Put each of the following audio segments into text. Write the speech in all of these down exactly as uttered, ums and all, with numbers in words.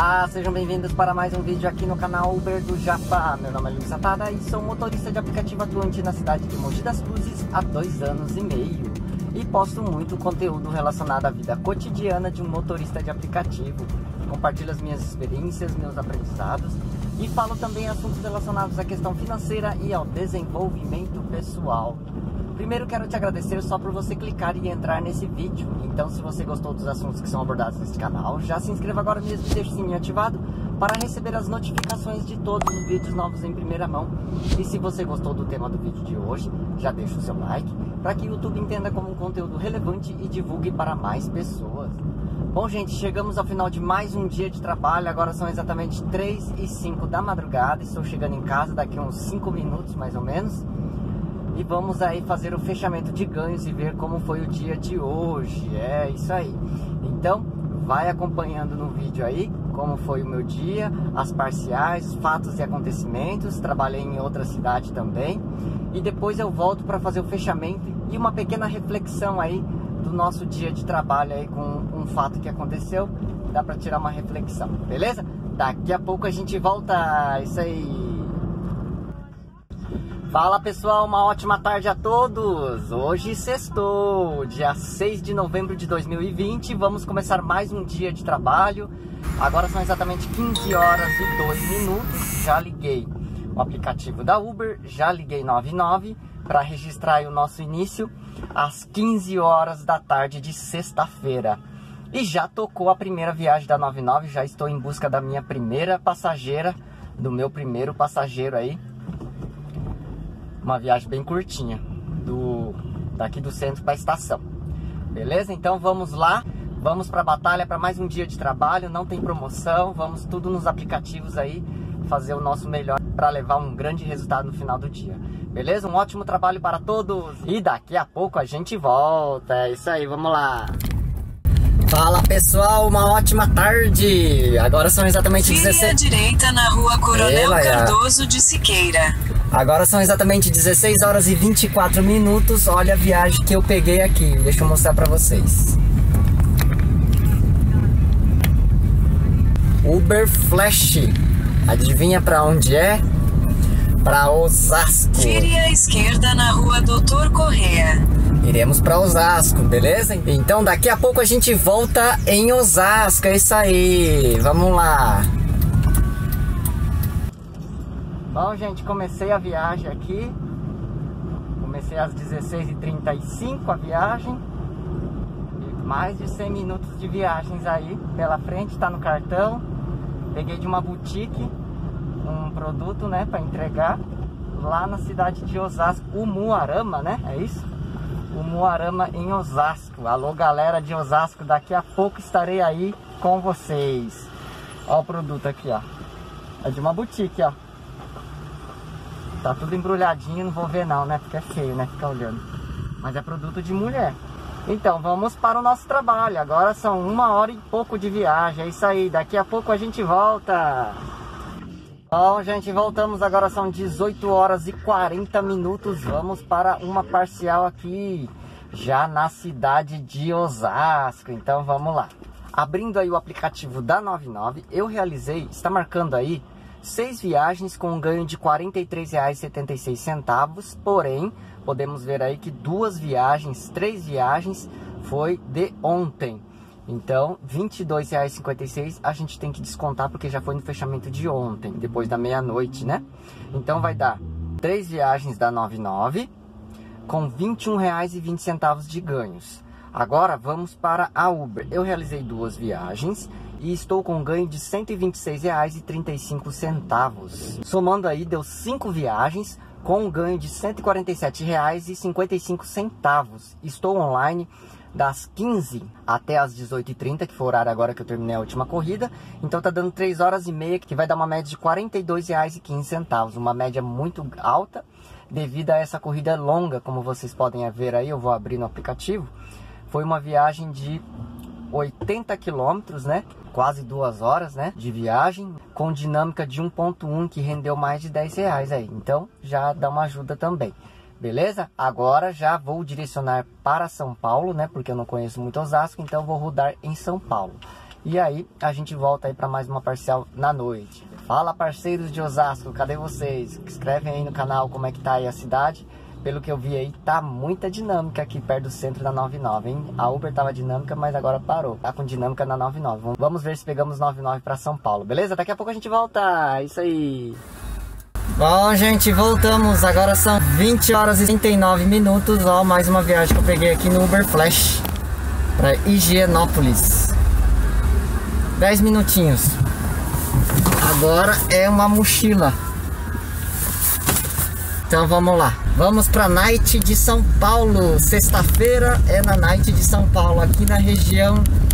Olá, sejam bem-vindos para mais um vídeo aqui no canal Uber do Japa. Meu nome é Luiz Satada e sou motorista de aplicativo atuante na cidade de Mogi das Cruzes há dois anos e meio. E posto muito conteúdo relacionado à vida cotidiana de um motorista de aplicativo. Compartilho as minhas experiências, meus aprendizados e falo também assuntos relacionados à questão financeira e ao desenvolvimento pessoal. Primeiro quero te agradecer só por você clicar e entrar nesse vídeo. Então, se você gostou dos assuntos que são abordados nesse canal, já se inscreva agora mesmo e deixe o sininho ativado para receber as notificações de todos os vídeos novos em primeira mão. E se você gostou do tema do vídeo de hoje, já deixa o seu like para que o YouTube entenda como um conteúdo relevante e divulgue para mais pessoas. Bom, gente, chegamos ao final de mais um dia de trabalho. Agora são exatamente três e cinco da madrugada. Estou chegando em casa daqui a uns cinco minutos mais ou menos. E vamos aí fazer o fechamento de ganhos e ver como foi o dia de hoje. É isso aí. Então, vai acompanhando no vídeo aí como foi o meu dia, as parciais, fatos e acontecimentos. Trabalhei em outra cidade também. E depois eu volto para fazer o fechamento e uma pequena reflexão aí do nosso dia de trabalho aí com um fato que aconteceu. Dá para tirar uma reflexão, beleza? Daqui a pouco a gente volta. Isso aí. Fala pessoal, uma ótima tarde a todos. Hoje sextou, dia seis de novembro de dois mil e vinte. Vamos começar mais um dia de trabalho. Agora são exatamente quinze horas e dois minutos. Já liguei o aplicativo da Uber, já liguei noventa e nove para registrar o nosso início às quinze horas da tarde de sexta-feira. E já tocou a primeira viagem da noventa e nove, já estou em busca da minha primeira passageira, do meu primeiro passageiro aí. Uma viagem bem curtinha, do, daqui do centro para a estação. Beleza? Então vamos lá, vamos para a batalha, para mais um dia de trabalho. Não tem promoção, vamos tudo nos aplicativos aí, fazer o nosso melhor para levar um grande resultado no final do dia. Beleza? Um ótimo trabalho para todos. E daqui a pouco a gente volta. É isso aí, vamos lá. Fala pessoal, uma ótima tarde. Agora são exatamente Vire dezesseis... à direita na rua Coronel Ela, Cardoso de Siqueira. Agora são exatamente dezesseis horas e vinte e quatro minutos. Olha a viagem que eu peguei aqui. Deixa eu mostrar pra vocês. Uber Flash. Adivinha pra onde é? Pra Osasco. Vire à esquerda na rua Doutor Correa. Iremos para Osasco, beleza? Então daqui a pouco a gente volta em Osasco, é isso aí, vamos lá. Bom, gente, comecei a viagem aqui. Comecei às dezesseis e trinta e cinco a viagem. E mais de cem minutos de viagens aí pela frente, tá no cartão. Peguei de uma boutique um produto, né, para entregar lá na cidade de Osasco, Umuarama, né? É isso? Umuarama em Osasco. Alô galera de Osasco, daqui a pouco estarei aí com vocês. Ó o produto aqui, ó. É de uma boutique, ó. Tá tudo embrulhadinho, não vou ver não, né? Porque é feio, né? Ficar olhando. Mas é produto de mulher. Então, vamos para o nosso trabalho. Agora são uma hora e pouco de viagem. É isso aí, daqui a pouco a gente volta. Bom, gente, voltamos. Agora são dezoito horas e quarenta minutos. Vamos para uma parcial aqui, já na cidade de Osasco. Então, vamos lá. Abrindo aí o aplicativo da noventa e nove, eu realizei, está marcando aí, seis viagens com um ganho de quarenta e três reais e setenta e seis centavos. Porém, podemos ver aí que duas viagens, três viagens, foi de ontem. Então, vinte e dois reais e cinquenta e seis centavos a gente tem que descontar porque já foi no fechamento de ontem, depois da meia-noite, né? Então vai dar três viagens da noventa e nove com vinte e um reais e vinte centavos de ganhos. Agora vamos para a Uber. Eu realizei duas viagens e estou com um ganho de cento e vinte e seis reais e trinta e cinco centavos. Somando aí deu cinco viagens com um ganho de cento e quarenta e sete reais e cinquenta e cinco centavos. Estou online das quinze até as dezoito e trinta, que foi o horário agora que eu terminei a última corrida. Então tá dando três horas e meia, que vai dar uma média de quarenta e dois reais e quinze centavos. Uma média muito alta devido a essa corrida longa, como vocês podem ver aí. Eu vou abrir no aplicativo. Foi uma viagem de oitenta quilômetros, né? Quase duas horas, né? De viagem, com dinâmica de um ponto um, que rendeu mais de dez reais aí. Então já dá uma ajuda também. Beleza? Agora já vou direcionar para São Paulo, né? Porque eu não conheço muito Osasco, então vou rodar em São Paulo. E aí a gente volta aí para mais uma parcial na noite. Fala, parceiros de Osasco, cadê vocês? Escrevem aí no canal como é que tá aí a cidade. Pelo que eu vi aí, tá muita dinâmica aqui perto do centro da noventa e nove, hein? A Uber tava dinâmica, mas agora parou. Tá com dinâmica na noventa e nove. Vamos ver se pegamos noventa e nove para São Paulo, beleza? Daqui a pouco a gente volta. É isso aí. Bom, gente, voltamos. Agora são vinte horas e trinta e nove minutos. Ó, mais uma viagem que eu peguei aqui no Uber Flash para Higienópolis. dez minutinhos. Agora é uma mochila. Então vamos lá. Vamos para Night de São Paulo. Sexta-feira é na Night de São Paulo, aqui na região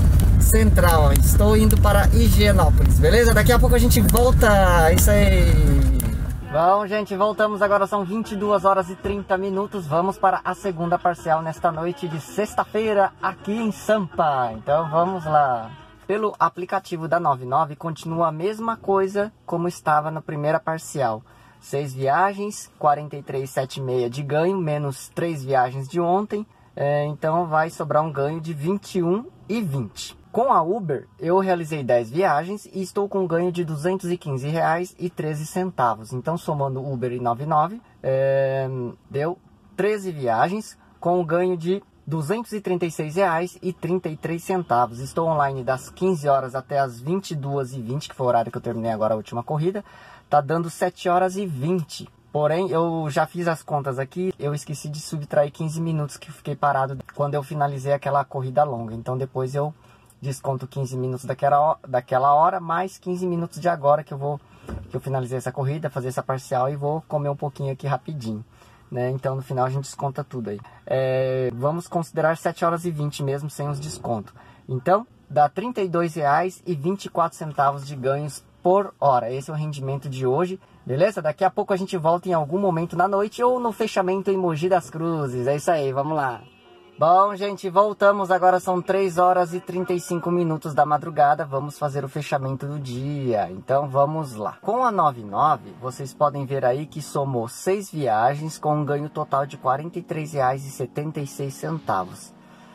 central. Estou indo para Higienópolis, beleza? Daqui a pouco a gente volta. Isso aí. Bom, gente, voltamos. Agora são vinte e duas horas e trinta minutos. Vamos para a segunda parcial nesta noite de sexta-feira aqui em Sampa. Então vamos lá. Pelo aplicativo da noventa e nove continua a mesma coisa como estava na primeira parcial. seis viagens, quarenta e três mil setecentos e sessenta de ganho, menos três viagens de ontem. É, então vai sobrar um ganho de vinte e um e vinte. Com a Uber, eu realizei dez viagens e estou com um ganho de duzentos e quinze reais e treze centavos. Então, somando Uber e noventa e nove, é, deu treze viagens com um ganho de duzentos e trinta e seis reais e trinta e três centavos. Estou online das quinze horas até as vinte e duas e vinte, que foi o horário que eu terminei agora a última corrida. Tá dando sete horas e vinte. Porém, eu já fiz as contas aqui, eu esqueci de subtrair quinze minutos que fiquei parado quando eu finalizei aquela corrida longa. Então depois eu desconto quinze minutos daquela, daquela hora, mais quinze minutos de agora que eu vou que eu finalizei essa corrida, fazer essa parcial e vou comer um pouquinho aqui rapidinho, né? Então no final a gente desconta tudo aí. É, vamos considerar sete horas e vinte mesmo sem os descontos. Então dá trinta e dois reais e vinte e quatro centavos de ganhos por hora. Esse é o rendimento de hoje, beleza? Daqui a pouco a gente volta em algum momento na noite ou no fechamento em Mogi das Cruzes. É isso aí, vamos lá. Bom, gente, voltamos. Agora são três horas e trinta e cinco minutos da madrugada. Vamos fazer o fechamento do dia. Então vamos lá. Com a noventa e nove, vocês podem ver aí que somou seis viagens com um ganho total de quarenta e três reais e setenta e seis centavos.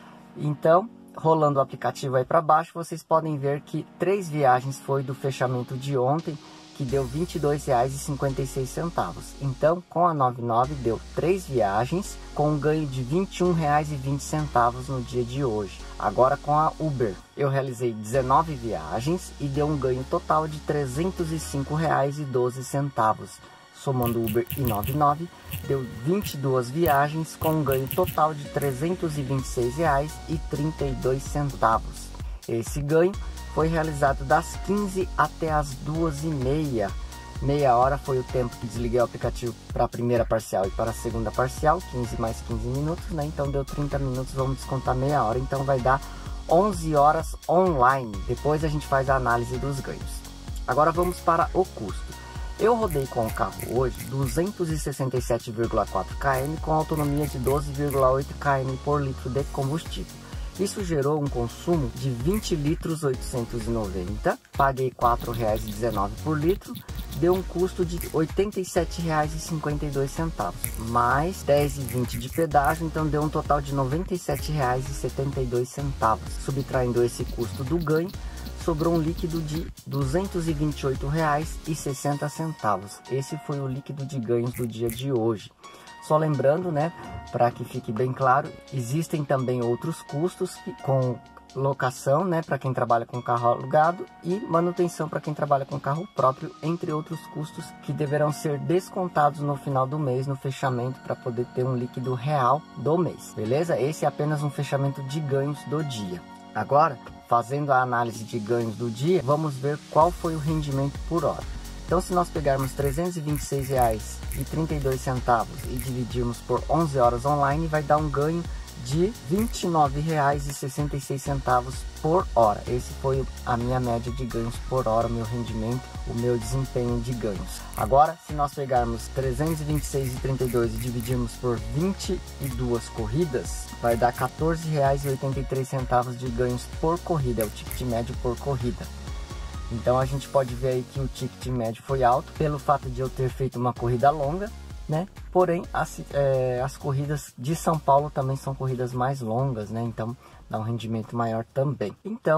Então, rolando o aplicativo aí para baixo, vocês podem ver que três viagens foi do fechamento de ontem, que deu vinte e dois reais e cinquenta e seis centavos. Então, com a noventa e nove, deu três viagens com um ganho de vinte e um reais e vinte centavos no dia de hoje. Agora, com a Uber, eu realizei dezenove viagens e deu um ganho total de trezentos e cinco reais e doze centavos. Somando Uber e noventa e nove, deu vinte e duas viagens com um ganho total de trezentos e vinte e seis reais e trinta e dois centavos. Esse ganho foi realizado das quinze até as duas e meia. Meia hora foi o tempo que desliguei o aplicativo para a primeira parcial e para a segunda parcial, quinze mais quinze minutos, né? Então deu trinta minutos, vamos descontar meia hora, então vai dar onze horas online. Depois a gente faz a análise dos ganhos. Agora vamos para o custo. Eu rodei com o carro hoje duzentos e sessenta e sete vírgula quatro quilômetros com autonomia de doze vírgula oito quilômetros por litro de combustível. Isso gerou um consumo de vinte litros oitocentos e noventa, paguei quatro reais e dezenove centavos por litro, deu um custo de oitenta e sete reais e cinquenta e dois centavos, mais dez reais e vinte centavos de pedágio, então deu um total de noventa e sete reais e setenta e dois centavos. Subtraindo esse custo do ganho, sobrou um líquido de duzentos e vinte e oito reais e sessenta centavos. Esse foi o líquido de ganhos do dia de hoje. Só lembrando, né, para que fique bem claro, existem também outros custos com locação, né, para quem trabalha com carro alugado e manutenção para quem trabalha com carro próprio, entre outros custos que deverão ser descontados no final do mês, no fechamento, para poder ter um líquido real do mês, beleza? Esse é apenas um fechamento de ganhos do dia. Agora, fazendo a análise de ganhos do dia, vamos ver qual foi o rendimento por hora. Então, se nós pegarmos trezentos e vinte e seis reais e trinta e dois centavos e dividirmos por onze horas online, vai dar um ganho de vinte e nove reais e sessenta e seis centavos por hora. Esse foi a minha média de ganhos por hora, meu rendimento, o meu desempenho de ganhos. Agora, se nós pegarmos trezentos e vinte e seis reais e trinta e dois centavos e dividirmos por vinte e duas corridas, vai dar quatorze reais e oitenta e três centavos de ganhos por corrida, é o ticket médio por corrida. Então a gente pode ver aí que o ticket médio foi alto pelo fato de eu ter feito uma corrida longa, né? Porém, as, é, as corridas de São Paulo também são corridas mais longas, né? Então dá um rendimento maior também. Então,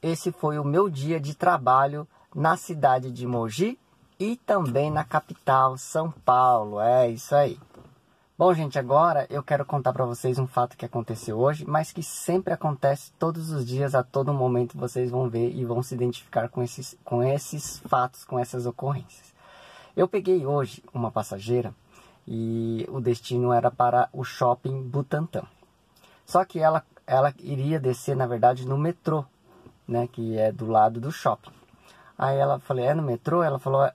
esse foi o meu dia de trabalho na cidade de Mogi e também na capital, São Paulo. É isso aí. Bom, gente, agora eu quero contar para vocês um fato que aconteceu hoje, mas que sempre acontece todos os dias, a todo momento vocês vão ver e vão se identificar com esses, com esses fatos, com essas ocorrências. Eu peguei hoje uma passageira e o destino era para o shopping Butantã. Só que ela, ela iria descer, na verdade, no metrô, né, que é do lado do shopping. Aí ela falei, é no metrô? Ela falou,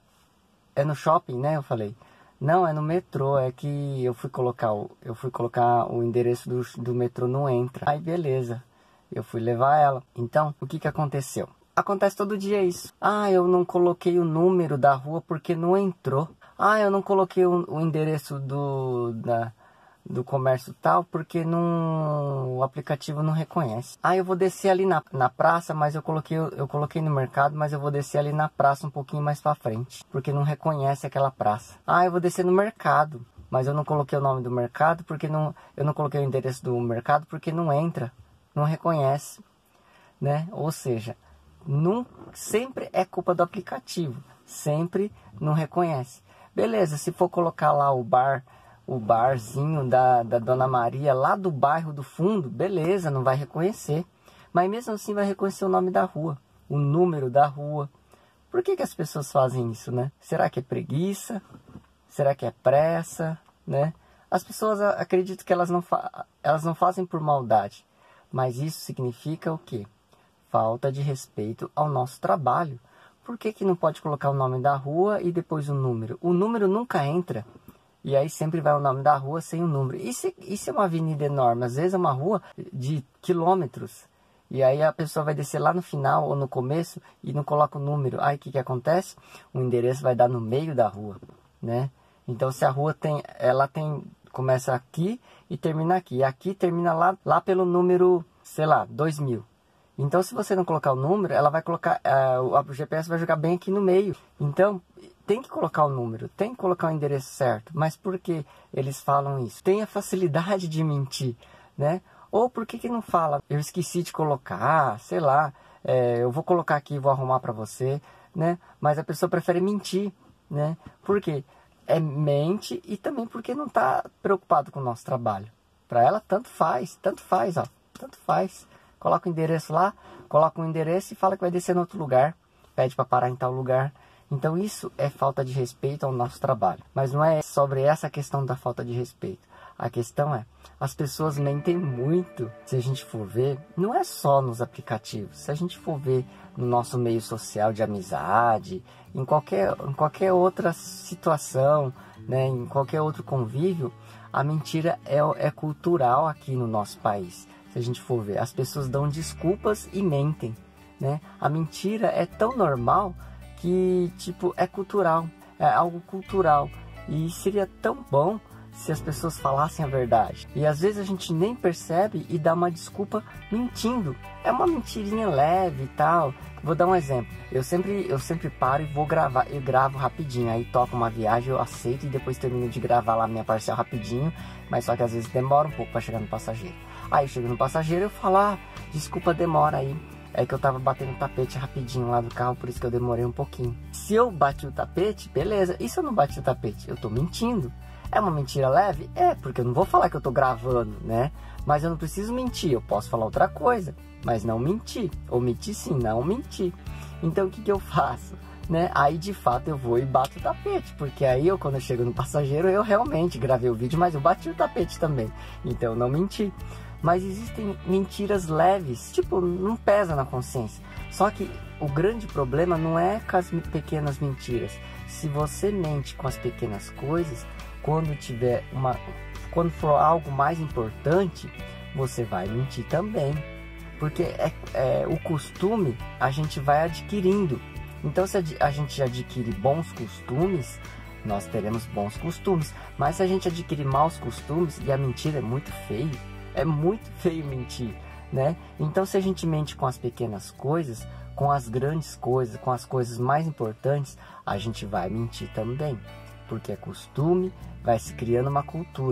é no shopping, né? Eu falei, não, é no metrô, é que eu fui colocar o, eu fui colocar o endereço do, do metrô, não entra. Aí beleza, eu fui levar ela. Então, o que que aconteceu? Acontece todo dia isso. Ah, eu não coloquei o número da rua porque não entrou. Ah, eu não coloquei o, o endereço do, da, do comércio tal porque não, o aplicativo não reconhece. Ah, eu vou descer ali na, na praça, mas eu coloquei, eu coloquei no mercado, mas eu vou descer ali na praça um pouquinho mais pra frente, porque não reconhece aquela praça. Ah, eu vou descer no mercado, mas eu não coloquei o nome do mercado, porque não, eu não coloquei o endereço do mercado porque não entra, não reconhece, né? Ou seja, não, sempre é culpa do aplicativo, sempre não reconhece. Beleza, se for colocar lá o bar, o barzinho da, da Dona Maria lá do bairro do fundo, beleza, não vai reconhecer. Mas mesmo assim vai reconhecer o nome da rua, o número da rua. Por que que as pessoas fazem isso, né? Será que é preguiça? Será que é pressa, né? As pessoas acreditam que elas não, fa elas não fazem por maldade, mas isso significa o quê? Falta de respeito ao nosso trabalho. Por que que não pode colocar o nome da rua e depois o número? O número nunca entra. E aí sempre vai o nome da rua sem o número. Isso, isso é uma avenida enorme. Às vezes é uma rua de quilômetros. E aí a pessoa vai descer lá no final ou no começo e não coloca o número. Aí o que que acontece? O endereço vai dar no meio da rua, né? Então se a rua tem, ela tem, começa aqui e termina aqui. E aqui termina lá, lá pelo número, sei lá, dois mil. Então, se você não colocar o número, ela vai colocar, uh, o G P S vai jogar bem aqui no meio. Então, tem que colocar o número, tem que colocar o endereço certo. Mas por que eles falam isso? Tem a facilidade de mentir, né? Ou por que que não fala? Eu esqueci de colocar, sei lá, é, eu vou colocar aqui e vou arrumar para você, né? Mas a pessoa prefere mentir, né? Por quê? É mente e também porque não está preocupado com o nosso trabalho. Para ela, tanto faz, tanto faz, ó, tanto faz. Coloca o endereço lá, coloca o endereço e fala que vai descer em outro lugar. Pede para parar em tal lugar. Então isso é falta de respeito ao nosso trabalho. Mas não é sobre essa questão da falta de respeito. A questão é, as pessoas mentem muito. Se a gente for ver, não é só nos aplicativos. Se a gente for ver no nosso meio social de amizade, em qualquer, em qualquer outra situação, né, em qualquer outro convívio, a mentira é, é cultural aqui no nosso país. Se a gente for ver, as pessoas dão desculpas e mentem, né? A mentira é tão normal que, tipo, é cultural, é algo cultural. E seria tão bom se as pessoas falassem a verdade. E às vezes a gente nem percebe e dá uma desculpa mentindo. É uma mentirinha leve e tal. Vou dar um exemplo. Eu sempre, eu sempre paro e vou gravar. Eu gravo rapidinho. Aí toco uma viagem, eu aceito e depois termino de gravar lá minha parcial rapidinho. Mas só que às vezes demora um pouco para chegar no passageiro. Aí chego no passageiro e eu falo, ah, desculpa, demora aí. É que eu tava batendo o tapete rapidinho lá do carro, por isso que eu demorei um pouquinho. Se eu bati o tapete, beleza. E se eu não bati o tapete? Eu tô mentindo. É uma mentira leve? É, porque eu não vou falar que eu tô gravando, né? Mas eu não preciso mentir, eu posso falar outra coisa, mas não mentir. Ou mentir sim, não mentir. Então o que que eu faço? Né? Aí de fato eu vou e bato o tapete, porque aí eu, quando eu chego no passageiro, eu realmente gravei o vídeo, mas eu bati o tapete também. Então eu não menti. Mas existem mentiras leves, tipo, não pesa na consciência. Só que o grande problema não é com as pequenas mentiras. Se você mente com as pequenas coisas, quando tiver uma, quando for algo mais importante, você vai mentir também. Porque é, é, o costume a gente vai adquirindo. Então se a gente adquire bons costumes, nós teremos bons costumes. Mas se a gente adquirir maus costumes, e a mentira é muito feio, é muito feio mentir, né? Então se a gente mente com as pequenas coisas, com as grandes coisas, com as coisas mais importantes, a gente vai mentir também. Porque é costume, vai se criando uma cultura.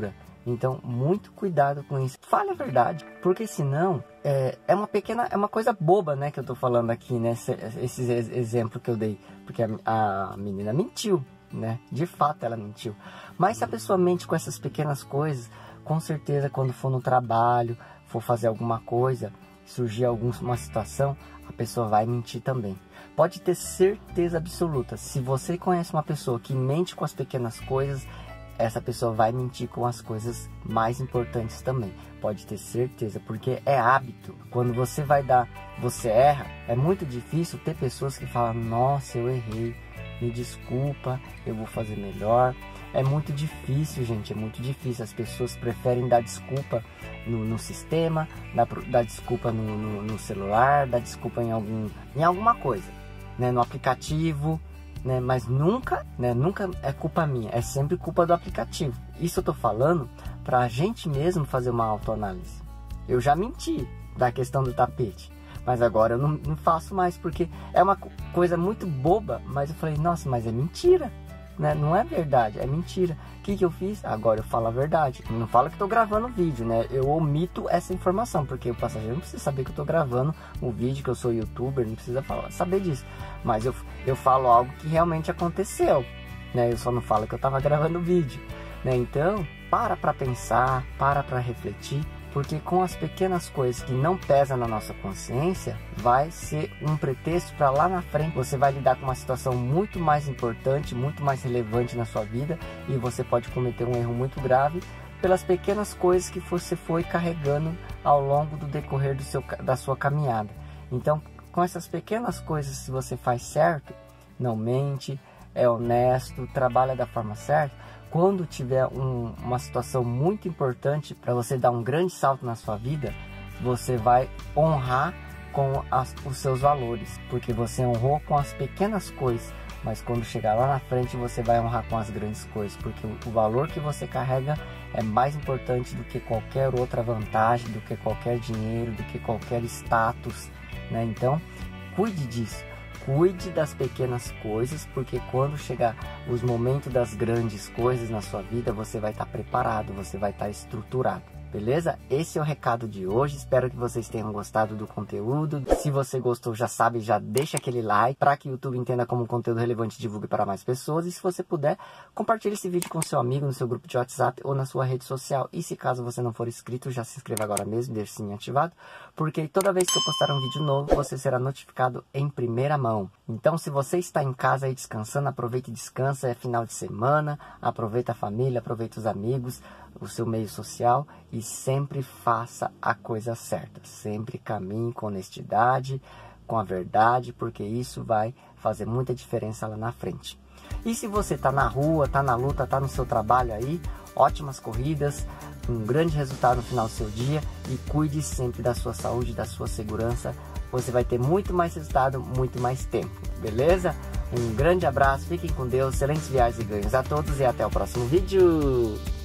Então, muito cuidado com isso. Fale a verdade, porque senão é, é uma pequena, é uma coisa boba, né, que eu tô falando aqui, né, esse, esse exemplo que eu dei, porque a, a menina mentiu, né, de fato ela mentiu. Mas se a pessoa mente com essas pequenas coisas, com certeza quando for no trabalho, for fazer alguma coisa, surgir alguma situação, a pessoa vai mentir também. Pode ter certeza absoluta, se você conhece uma pessoa que mente com as pequenas coisas, essa pessoa vai mentir com as coisas mais importantes também. Pode ter certeza, porque é hábito. Quando você vai dar, você erra, é muito difícil ter pessoas que falam, nossa, eu errei, me desculpa, eu vou fazer melhor. É muito difícil, gente, é muito difícil. As pessoas preferem dar desculpa no, no sistema, dar, dar desculpa no, no, no celular, dar desculpa em, algum, em alguma coisa, né? No aplicativo, né? Mas nunca, né? Nunca é culpa minha, é sempre culpa do aplicativo. Isso eu tô falando pra gente mesmo fazer uma autoanálise. Eu já menti da questão do tapete, mas agora eu não, não faço mais, porque é uma coisa muito boba, mas eu falei, nossa, mas é mentira. Né? Não é verdade, é mentira. O que, que eu fiz? Agora eu falo a verdade. Não falo que estou gravando vídeo, né? Eu omito essa informação, porque o passageiro não precisa saber que eu estou gravando um vídeo, que eu sou youtuber, não precisa falar, saber disso. Mas eu, eu falo algo que realmente aconteceu, né? Eu só não falo que eu estava gravando vídeo, né? Então, para para pensar, para para refletir, porque com as pequenas coisas que não pesam na nossa consciência, vai ser um pretexto para lá na frente você vai lidar com uma situação muito mais importante, muito mais relevante na sua vida, e você pode cometer um erro muito grave pelas pequenas coisas que você foi carregando ao longo do decorrer do seu, da sua caminhada. Então, com essas pequenas coisas, se você faz certo, não mente, é honesto, trabalha da forma certa, quando tiver um, uma situação muito importante para você dar um grande salto na sua vida, você vai honrar com as, os seus valores, porque você honrou com as pequenas coisas, mas quando chegar lá na frente você vai honrar com as grandes coisas, porque o, o valor que você carrega é mais importante do que qualquer outra vantagem, do que qualquer dinheiro, do que qualquer status, né? Então, cuide disso. Cuide das pequenas coisas, porque quando chegar os momentos das grandes coisas na sua vida, você vai estar preparado, você vai estar estruturado. Beleza? Esse é o recado de hoje, espero que vocês tenham gostado do conteúdo. Se você gostou, já sabe, já deixa aquele like para que o YouTube entenda como um conteúdo relevante e divulgue para mais pessoas. E se você puder, compartilhe esse vídeo com seu amigo no seu grupo de WhatsApp ou na sua rede social. E se caso você não for inscrito, já se inscreva agora mesmo, deixe o sininho ativado, porque toda vez que eu postar um vídeo novo, você será notificado em primeira mão. Então, se você está em casa aí descansando, aproveite e descansa, é final de semana, aproveita a família, aproveita os amigos, o seu meio social, e sempre faça a coisa certa, sempre caminhe com honestidade, com a verdade, porque isso vai fazer muita diferença lá na frente. E se você está na rua, está na luta, está no seu trabalho aí, ótimas corridas, um grande resultado no final do seu dia, e cuide sempre da sua saúde, da sua segurança, você vai ter muito mais resultado, muito mais tempo, beleza? Um grande abraço, fiquem com Deus, excelentes viagens e ganhos a todos e até o próximo vídeo!